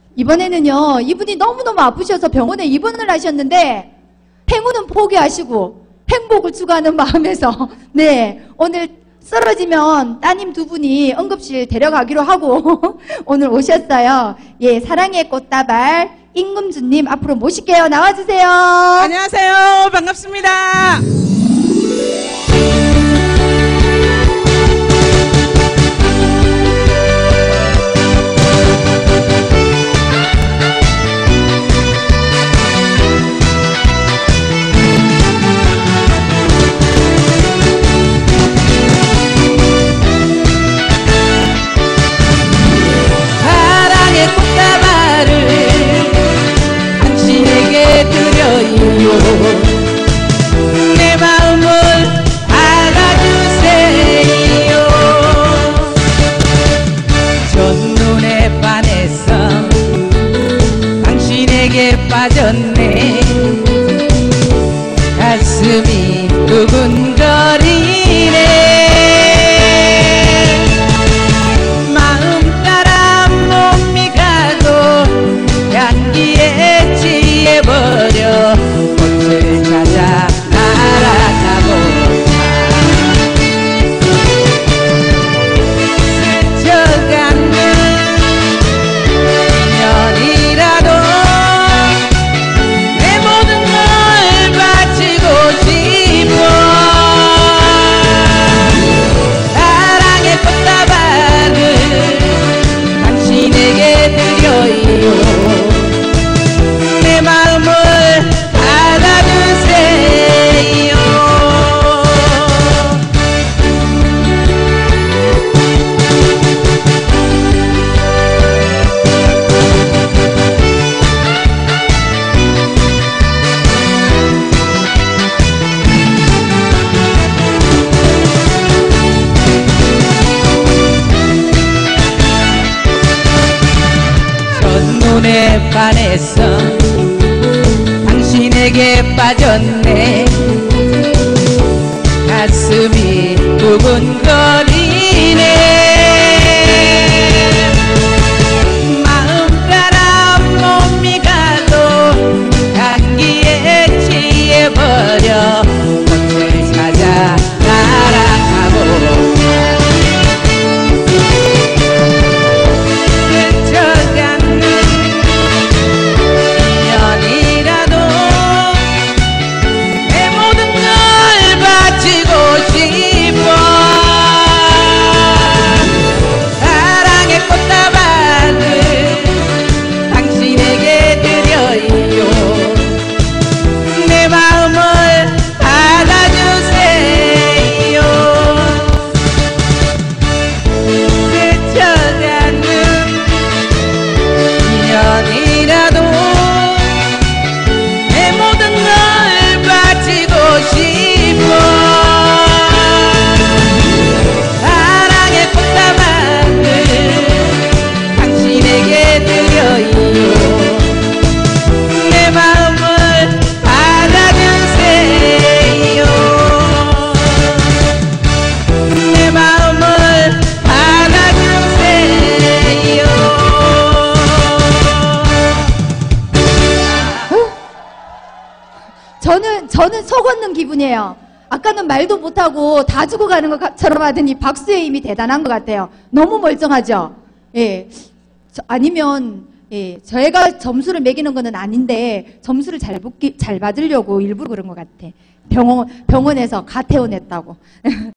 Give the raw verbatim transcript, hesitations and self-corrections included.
이번에는요, 이분이 너무너무 아프셔서 병원에 입원을 하셨는데 행운은 포기하시고 행복을 추구하는 마음에서 네, 오늘 쓰러지면 따님 두 분이 응급실 데려가기로 하고 오늘 오셨어요. 예, 사랑의 꽃다발 임금주님 앞으로 모실게요. 나와주세요. 안녕하세요. 반갑습니다. 내 마음을 알아주세요. 첫눈에 반해서 당신에게 빠졌네. 가슴이 두근거리네. 마음 따라 몸이 가도 향기에 취해버려 꽃을 찾아 날아가고파. 스쳐가는 년이라도 내 모든 걸 바치고 싶어. 사랑의 꽃다발을 당신에게 드려요. 내 마음을 알아주세요. 첫눈에 반해서 당신에게 빠졌네. 가슴이 두근거리네. 마음 따라 몸이 가도 향기에 취해버려 꽃을 찾아 날아가고파. 스쳐가는 년이라도 내 모든 걸 바치고 싶어. 사랑의 꽃다발을 당신에게 드려요. 내 마음을 알아주세요. 스쳐가는 인연이라도 내 모든 걸 바치고 싶어. 사랑의 꽃다발을 당신에게 드려요. 내 마음을 알아주세요. 내 마음을 알아주세요. 저는 저는 속 걷는 기분이에요. 아까는 말도 못하고 다 죽어가는 것처럼 하더니 박수의 힘이 대단한 것 같아요. 너무 멀쩡하죠? 예. 저, 아니면 예, 저희가 점수를 매기는 거는 아닌데 점수를 잘, 붙기, 잘 받으려고 일부러 그런 것 같아. 병원, 병원에서 가태원했다고.